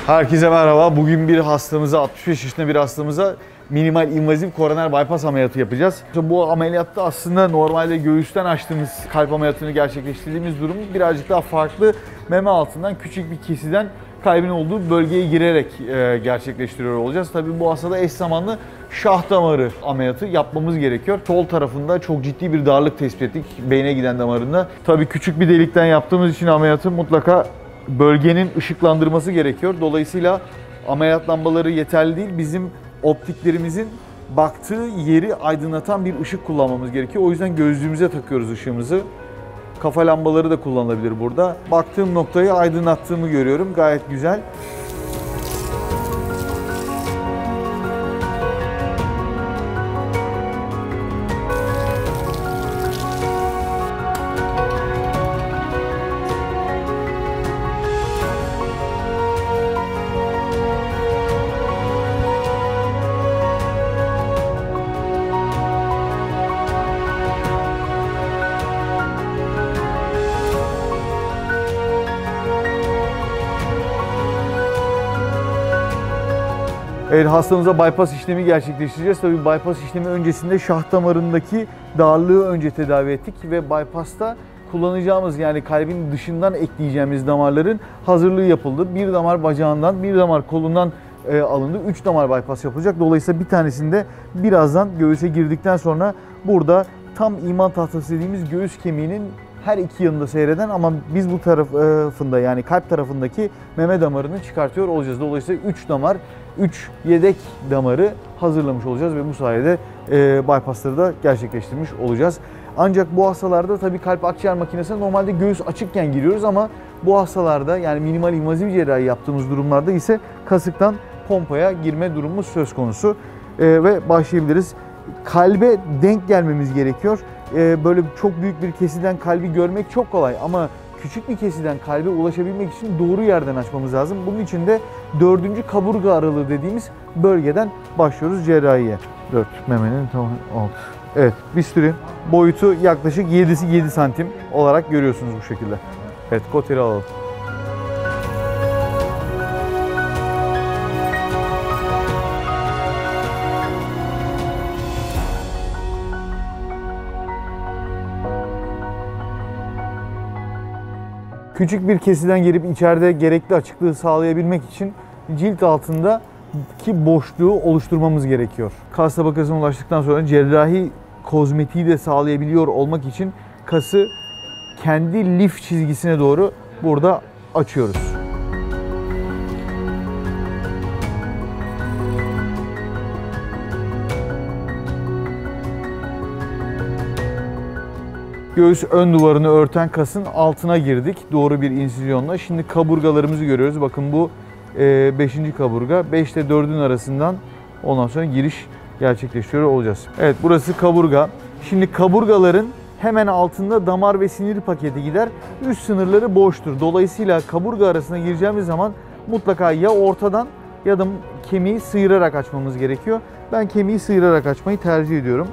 Herkese merhaba. Bugün bir hastamıza, 65 yaşında bir hastamıza minimal invazif koroner bypass ameliyatı yapacağız. Bu ameliyatta aslında normalde göğüsten açtığımız kalp ameliyatını gerçekleştirdiğimiz durum birazcık daha farklı. Meme altından küçük bir kesiden kalbin olduğu bölgeye girerek gerçekleştiriyor olacağız. Tabii bu hastada eş zamanlı şah damarı ameliyatı yapmamız gerekiyor. Sol tarafında çok ciddi bir darlık tespit ettik beyne giden damarında. Tabii küçük bir delikten yaptığımız için ameliyatı mutlaka bölgenin ışıklandırması gerekiyor. Dolayısıyla ameliyat lambaları yeterli değil. Bizim optiklerimizin baktığı yeri aydınlatan bir ışık kullanmamız gerekiyor. O yüzden gözlüğümüze takıyoruz ışığımızı. Kafa lambaları da kullanılabilir burada. Baktığım noktayı aydınlattığımı görüyorum. Gayet güzel. Evet, hastamıza bypass işlemi gerçekleştireceğiz. Tabii bypass işlemi öncesinde şah damarındaki darlığı önce tedavi ettik ve bypass'ta kullanacağımız, yani kalbin dışından ekleyeceğimiz damarların hazırlığı yapıldı. Bir damar bacağından, bir damar kolundan alındı. 3 damar bypass yapılacak. Dolayısıyla bir tanesinde birazdan göğüse girdikten sonra burada tam iman tahtası dediğimiz göğüs kemiğinin her iki yanında seyreden ama biz bu tarafında, yani kalp tarafındaki meme damarını çıkartıyor olacağız. Dolayısıyla 3 damar, 3 yedek damarı hazırlamış olacağız ve bu sayede bypassları da gerçekleştirmiş olacağız. Ancak bu hastalarda tabii kalp akciğer makinesine normalde göğüs açıkken giriyoruz ama bu hastalarda, yani minimal invazif cerrahi yaptığımız durumlarda ise kasıktan pompaya girme durumumuz söz konusu. Ve başlayabiliriz. Kalbe denk gelmemiz gerekiyor. Böyle çok büyük bir kesiden kalbi görmek çok kolay ama küçük bir kesiden kalbe ulaşabilmek için doğru yerden açmamız lazım. Bunun için de 4. kaburga aralığı dediğimiz bölgeden başlıyoruz cerrahiye. 4 memenin tam alt. Evet, bisturi boyutu yaklaşık 7 santim olarak görüyorsunuz bu şekilde. Evet, koteri alalım. Küçük bir kesiden girip içeride gerekli açıklığı sağlayabilmek için cilt altındaki boşluğu oluşturmamız gerekiyor. Kas tabakasına ulaştıktan sonra cerrahi kozmetiği de sağlayabiliyor olmak için kası kendi lif çizgisine doğru burada açıyoruz. Göğüs ön duvarını örten kasın altına girdik doğru bir insizyonla. Şimdi kaburgalarımızı görüyoruz. Bakın bu 5. kaburga. 5 ile 4'ün arasından ondan sonra giriş gerçekleştiriyor olacağız. Evet, burası kaburga. Şimdi kaburgaların hemen altında damar ve sinir paketi gider. Üst sınırları boştur. Dolayısıyla kaburga arasına gireceğimiz zaman mutlaka ya ortadan ya da kemiği sıyırarak açmamız gerekiyor. Ben kemiği sıyırarak açmayı tercih ediyorum.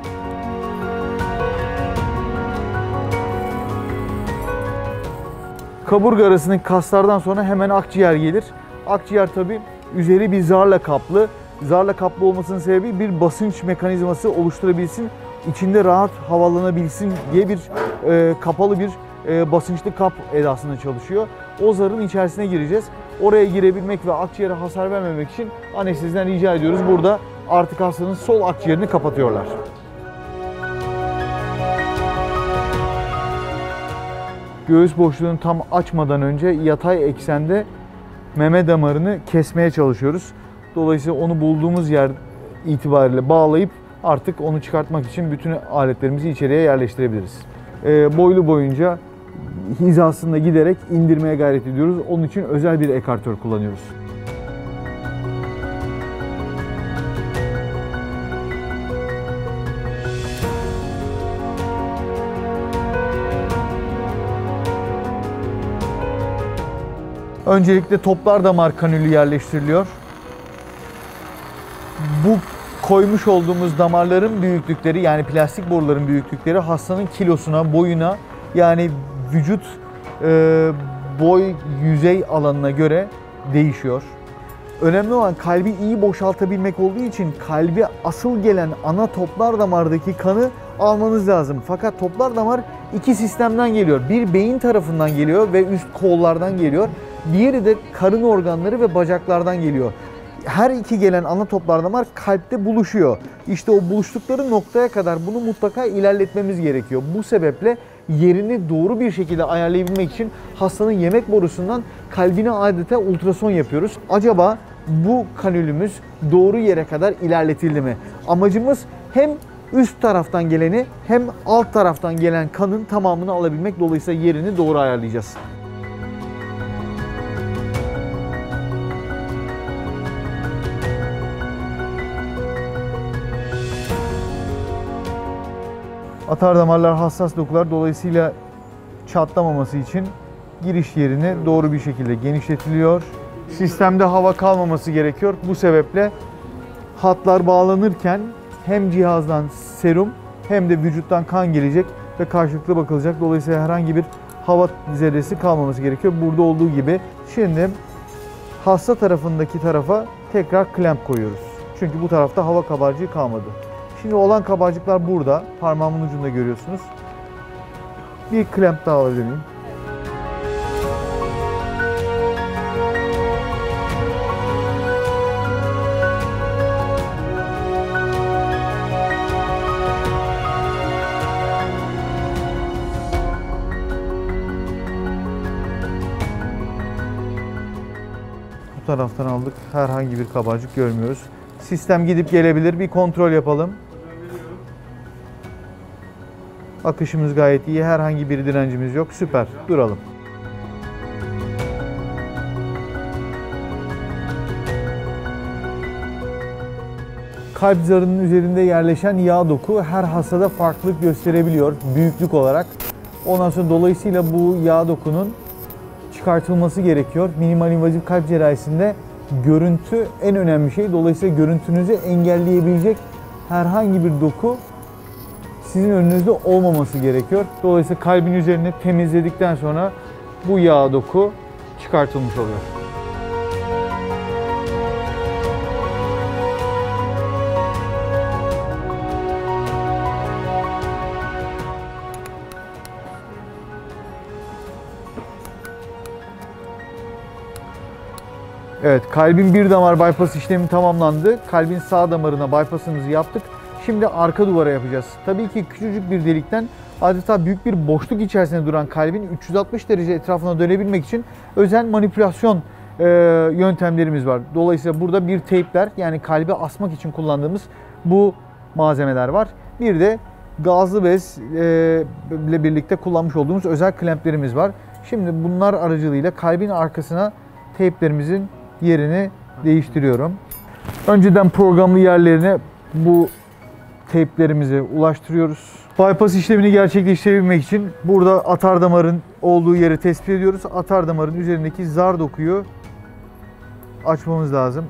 Kaburga arasındaki kaslardan sonra hemen akciğer gelir. Akciğer tabi üzeri bir zarla kaplı. Zarla kaplı olmasının sebebi bir basınç mekanizması oluşturabilsin, içinde rahat havalanabilsin diye bir kapalı bir basınçlı kap edasında çalışıyor. O zarın içerisine gireceğiz. Oraya girebilmek ve akciğere hasar vermemek için anesteziden rica ediyoruz. Burada artık hastanın sol akciğerini kapatıyorlar. Göğüs boşluğunu tam açmadan önce yatay eksende meme damarını kesmeye çalışıyoruz. Dolayısıyla onu bulduğumuz yer itibariyle bağlayıp artık onu çıkartmak için bütün aletlerimizi içeriye yerleştirebiliriz. Boylu boyunca hizasında giderek indirmeye gayret ediyoruz. Onun için özel bir ekartör kullanıyoruz. Öncelikle toplar damar kanülü yerleştiriliyor. Bu koymuş olduğumuz damarların büyüklükleri, yani plastik boruların büyüklükleri hastanın kilosuna, boyuna, yani vücut boy yüzey alanına göre değişiyor. Önemli olan kalbi iyi boşaltabilmek olduğu için kalbi asıl gelen ana toplar damardaki kanı almanız lazım. Fakat toplar damar iki sistemden geliyor. Bir beyin tarafından geliyor ve üst kollardan geliyor. Diğeri de karın organları ve bacaklardan geliyor. Her iki gelen ana toplar damar kalpte buluşuyor. İşte o buluştukları noktaya kadar bunu mutlaka ilerletmemiz gerekiyor. Bu sebeple yerini doğru bir şekilde ayarlayabilmek için hastanın yemek borusundan kalbine adeta ultrason yapıyoruz. Acaba bu kanülümüz doğru yere kadar ilerletildi mi? Amacımız hem üst taraftan geleni hem alt taraftan gelen kanın tamamını alabilmek. Dolayısıyla yerini doğru ayarlayacağız. Atardamarlar hassas dokular, dolayısıyla çatlamaması için giriş yerini doğru bir şekilde genişletiliyor. Sistemde hava kalmaması gerekiyor. Bu sebeple hatlar bağlanırken hem cihazdan serum hem de vücuttan kan gelecek ve karşılıklı bakılacak. Dolayısıyla herhangi bir hava zerresi kalmaması gerekiyor. Burada olduğu gibi. Şimdi hasta tarafındaki tarafa tekrar klemp koyuyoruz. Çünkü bu tarafta hava kabarcığı kalmadı. Şimdi olan kabarcıklar burada. Parmağımın ucunda görüyorsunuz. Bir klemp daha alabilir miyim? Bu taraftan aldık. Herhangi bir kabarcık görmüyoruz. Sistem gidip gelebilir. Bir kontrol yapalım. Akışımız gayet iyi. Herhangi bir direncimiz yok. Süper. Duralım. Kalp zarının üzerinde yerleşen yağ doku her hastada farklılık gösterebiliyor büyüklük olarak. Ondan sonra dolayısıyla bu yağ dokunun çıkartılması gerekiyor. Minimal invazif kalp cerrahisinde görüntü en önemli şey. Dolayısıyla görüntünüzü engelleyebilecek herhangi bir doku sizin önünüzde olmaması gerekiyor. Dolayısıyla kalbin üzerini temizledikten sonra bu yağ doku çıkartılmış oluyor. Evet, kalbin bir damar bypass işlemi tamamlandı. Kalbin sağ damarına bypass'ımızı yaptık. Şimdi arka duvara yapacağız. Tabii ki küçücük bir delikten adeta büyük bir boşluk içerisinde duran kalbin 360 derece etrafına dönebilmek için özel manipülasyon yöntemlerimiz var. Dolayısıyla burada bir teypler, yani kalbi asmak için kullandığımız bu malzemeler var. Bir de gazlı bez ile birlikte kullanmış olduğumuz özel klemplerimiz var. Şimdi bunlar aracılığıyla kalbin arkasına teyplerimizin yerini değiştiriyorum. Önceden programlı yerlerine bu teyplerimizi ulaştırıyoruz. Bypass işlemini gerçekleştirebilmek için burada atardamarın olduğu yeri tespit ediyoruz. Atardamarın üzerindeki zar dokuyu açmamız lazım.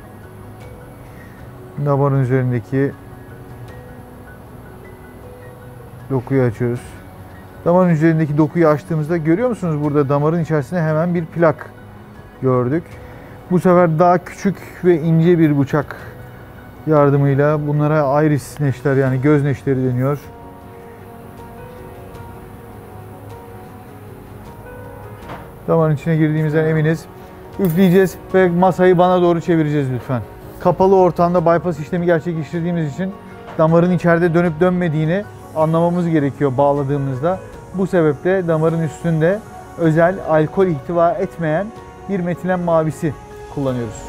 Damarın üzerindeki dokuyu açıyoruz. Damarın üzerindeki dokuyu açtığımızda görüyor musunuz? Burada damarın içerisinde hemen bir plak gördük. Bu sefer daha küçük ve ince bir bıçak yardımıyla bunlara iris neşter, yani göz neşteri deniyor. Damarın içine girdiğimizden eminiz. Üfleyeceğiz ve masayı bana doğru çevireceğiz lütfen. Kapalı ortamda bypass işlemi gerçekleştirdiğimiz için damarın içeride dönüp dönmediğini anlamamız gerekiyor bağladığımızda. Bu sebeple damarın üstünde özel alkol ihtiva etmeyen bir metilen mavisi kullanıyoruz.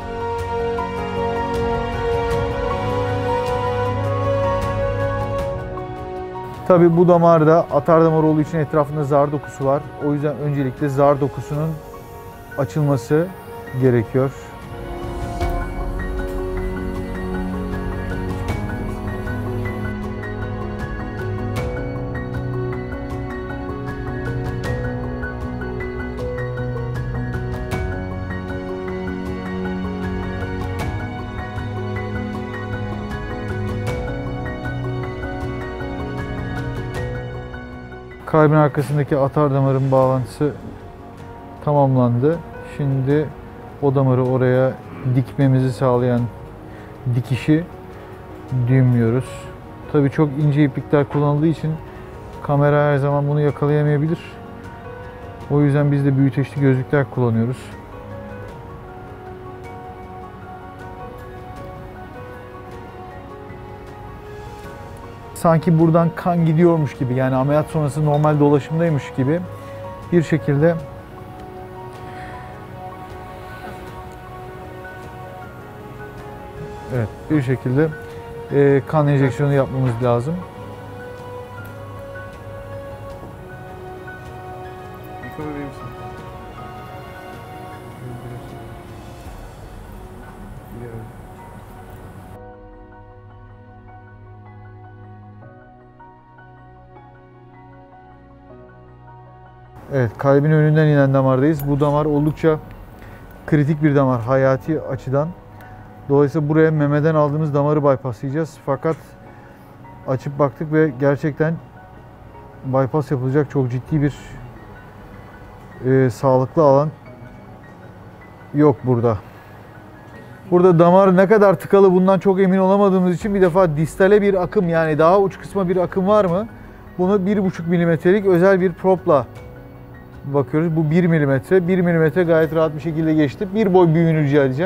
Tabii bu damarda atardamar olduğu için etrafında zar dokusu var. O yüzden öncelikle zar dokusunun açılması gerekiyor. Kalbin arkasındaki atardamarın bağlantısı tamamlandı. Şimdi o damarı oraya dikmemizi sağlayan dikişi düğümlüyoruz. Tabii çok ince iplikler kullanıldığı için kamera her zaman bunu yakalayamayabilir. O yüzden biz de büyüteçli gözlükler kullanıyoruz. Sanki buradan kan gidiyormuş gibi, yani ameliyat sonrası normal dolaşımdaymış gibi bir şekilde bir şekilde kan enjeksiyonu yapmamız lazım. Evet, kalbin önünden inen damardayız. Bu damar oldukça kritik bir damar hayati açıdan. Dolayısıyla buraya memeden aldığımız damarı bypasslayacağız. Fakat açıp baktık ve gerçekten bypass yapılacak çok ciddi bir sağlıklı alan yok burada. Burada damar ne kadar tıkalı bundan çok emin olamadığımız için bir defa distale bir akım, yani daha uç kısma bir akım var mı? Bunu 1,5 milimetrelik özel bir propla bakıyoruz. Bu 1 milimetre. 1 milimetre gayet rahat bir şekilde geçti. Bir boy büyüğünü rica edeceğim.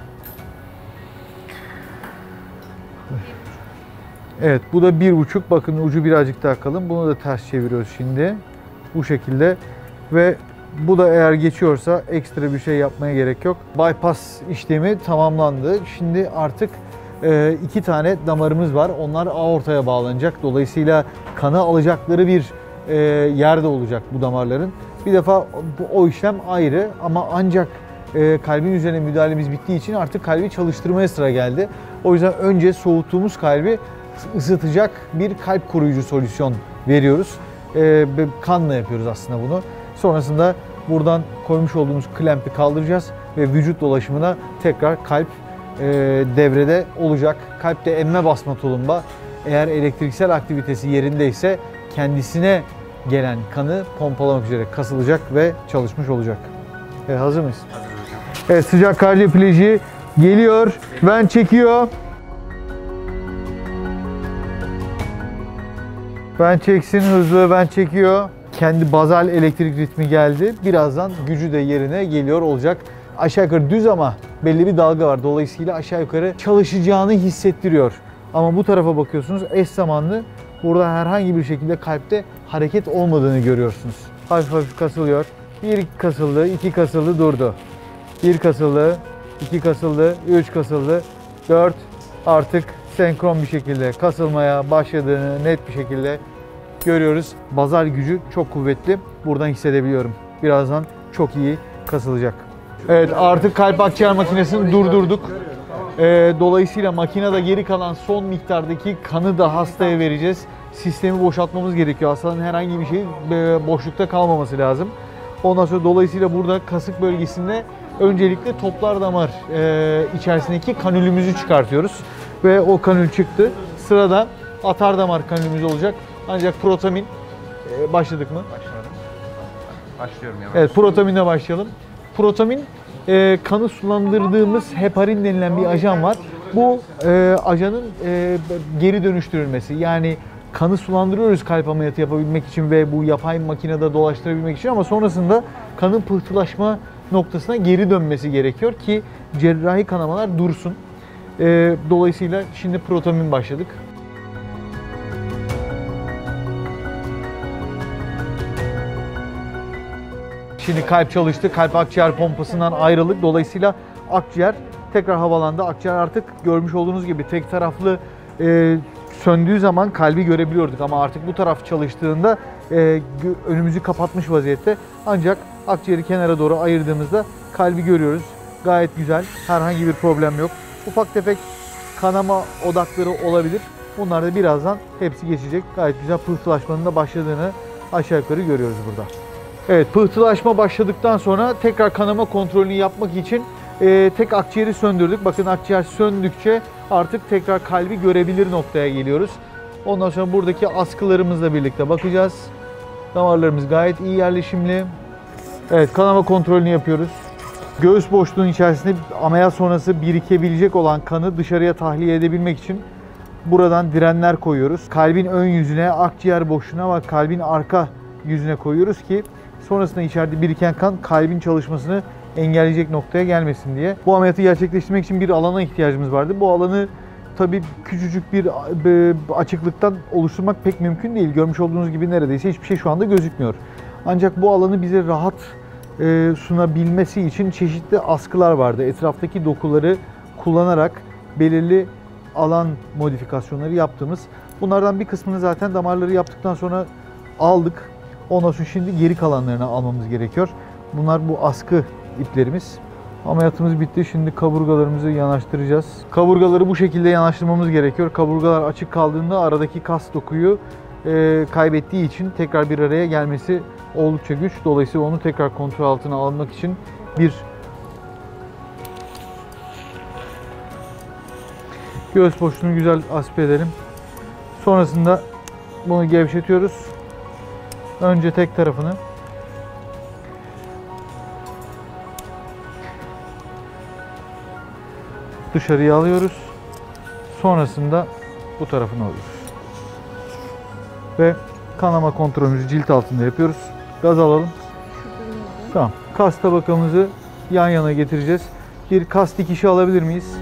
Evet, bu da 1,5. Bakın ucu birazcık daha kalın. Bunu da ters çeviriyoruz şimdi. Bu şekilde. Ve bu da eğer geçiyorsa ekstra bir şey yapmaya gerek yok. Bypass işlemi tamamlandı. Şimdi artık 2 tane damarımız var. Onlar aortaya bağlanacak. Dolayısıyla kanı alacakları bir yerde olacak bu damarların. Bir defa o işlem ayrı ama ancak kalbin üzerine müdahalemiz bittiği için artık kalbi çalıştırmaya sıra geldi. O yüzden önce soğuttuğumuz kalbi ısıtacak bir kalp koruyucu solüsyon veriyoruz. Kanla yapıyoruz aslında bunu. Sonrasında buradan koymuş olduğumuz klempi kaldıracağız ve vücut dolaşımına tekrar kalp devrede olacak. Kalpte emme basma tulumba eğer elektriksel aktivitesi yerindeyse kendisine gelen kanı pompalamak üzere kasılacak ve çalışmış olacak. Hazır mıyız? Evet, sıcak kardiyopleji geliyor. Ben çekiyor. Ben çeksin, hızlı ben çekiyor. Kendi bazal elektrik ritmi geldi. Birazdan gücü de yerine geliyor olacak. Aşağı yukarı düz ama belli bir dalga var. Dolayısıyla aşağı yukarı çalışacağını hissettiriyor. Ama bu tarafa bakıyorsunuz, eş zamanlı burada herhangi bir şekilde kalpte hareket olmadığını görüyorsunuz. Hafif hafif kasılıyor. 1 kasıldı, 2 kasıldı, durdu. 1 kasıldı, 2 kasıldı, 3 kasıldı, 4 artık senkron bir şekilde kasılmaya başladığını net bir şekilde görüyoruz. Bazal gücü çok kuvvetli. Buradan hissedebiliyorum. Birazdan çok iyi kasılacak. Evet, artık kalp akciğer makinesini durdurduk. Dolayısıyla makinede geri kalan son miktardaki kanı da hastaya vereceğiz. Sistemi boşaltmamız gerekiyor. Hastanın herhangi bir şey boşlukta kalmaması lazım. Ondan sonra dolayısıyla burada kasık bölgesinde öncelikle toplar damar içerisindeki kanülümüzü çıkartıyoruz. Ve o kanül çıktı. Sırada atar damar kanülümüz olacak. Ancak protamin başladık mı? Başladım. Başlıyorum yavaş. Evet, protaminle başlayalım. Protamin kanı sulandırdığımız heparin denilen bir ajan var. Bu ajanın geri dönüştürülmesi. Yani kanı sulandırıyoruz kalp ameliyatı yapabilmek için ve bu yapay makinede dolaştırabilmek için ama sonrasında kanın pıhtılaşma noktasına geri dönmesi gerekiyor ki cerrahi kanamalar dursun. Dolayısıyla şimdi protamin başladık. Şimdi kalp çalıştı. Kalp akciğer pompasından ayrıldık. Dolayısıyla akciğer tekrar havalandı. Akciğer artık görmüş olduğunuz gibi tek taraflı söndüğü zaman kalbi görebiliyorduk. Ama artık bu taraf çalıştığında önümüzü kapatmış vaziyette. Ancak akciğeri kenara doğru ayırdığımızda kalbi görüyoruz. Gayet güzel. Herhangi bir problem yok. Ufak tefek kanama odakları olabilir. Bunlar da birazdan hepsi geçecek. Gayet güzel pıhtılaşmanın da başladığını aşağı yukarı görüyoruz burada. Evet, pıhtılaşma başladıktan sonra tekrar kanama kontrolünü yapmak için tek akciğeri söndürdük. Bakın akciğer söndükçe artık tekrar kalbi görebilir noktaya geliyoruz. Ondan sonra buradaki askılarımızla birlikte bakacağız. Damarlarımız gayet iyi yerleşimli. Evet, kanama kontrolünü yapıyoruz. Göğüs boşluğunun içerisinde ameliyat sonrası birikebilecek olan kanı dışarıya tahliye edebilmek için buradan direnler koyuyoruz. Kalbin ön yüzüne, akciğer boşluğuna ve kalbin arka yüzüne koyuyoruz ki sonrasında içeride biriken kan kalbin çalışmasını engelleyecek noktaya gelmesin diye. Bu ameliyatı gerçekleştirmek için bir alana ihtiyacımız vardı. Bu alanı tabii küçücük bir açıklıktan oluşturmak pek mümkün değil. Görmüş olduğunuz gibi neredeyse hiçbir şey şu anda gözükmüyor. Ancak bu alanı bize rahat sunabilmesi için çeşitli askılar vardı. Etraftaki dokuları kullanarak belirli alan modifikasyonları yaptığımız. Bunlardan bir kısmını zaten damarları yaptıktan sonra aldık. Ondan sonra şimdi geri kalanlarını almamız gerekiyor. Bunlar bu askı iplerimiz. Ameliyatımız bitti. Şimdi kaburgalarımızı yanaştıracağız. Kaburgaları bu şekilde yanaştırmamız gerekiyor. Kaburgalar açık kaldığında aradaki kas dokuyu kaybettiği için tekrar bir araya gelmesi oldukça güç. Dolayısıyla onu tekrar kontrol altına almak için bir göğüs boşluğunu güzel aspire edelim. Sonrasında bunu gevşetiyoruz. Önce tek tarafını. Dışarıya alıyoruz. Sonrasında bu tarafını alıyoruz. Ve kanama kontrolümüzü cilt altında yapıyoruz. Gaz alalım. Tamam. Kas tabakamızı yan yana getireceğiz. Bir kas dikişi alabilir miyiz?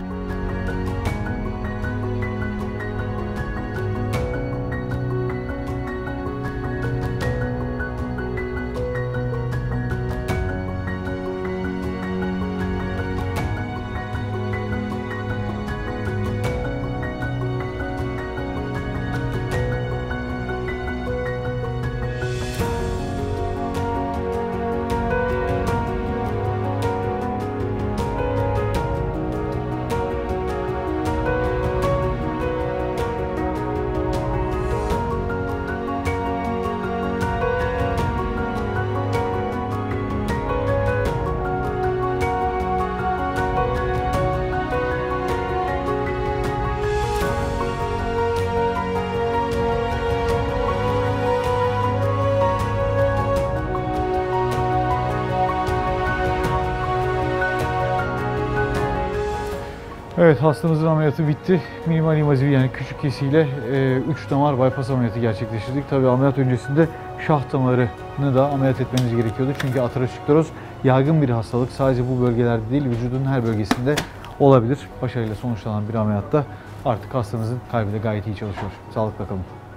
Evet, hastamızın ameliyatı bitti. Minimal invaziv yani küçük kesiyle 3 damar bypass ameliyatı gerçekleştirdik. Tabii ameliyat öncesinde şah damarını da ameliyat etmemiz gerekiyordu. Çünkü ateroskleroz yaygın bir hastalık. Sadece bu bölgelerde değil, vücudun her bölgesinde olabilir. Başarıyla sonuçlanan bir ameliyatta artık hastamızın kalbi de gayet iyi çalışıyor. Sağlıkla kalın.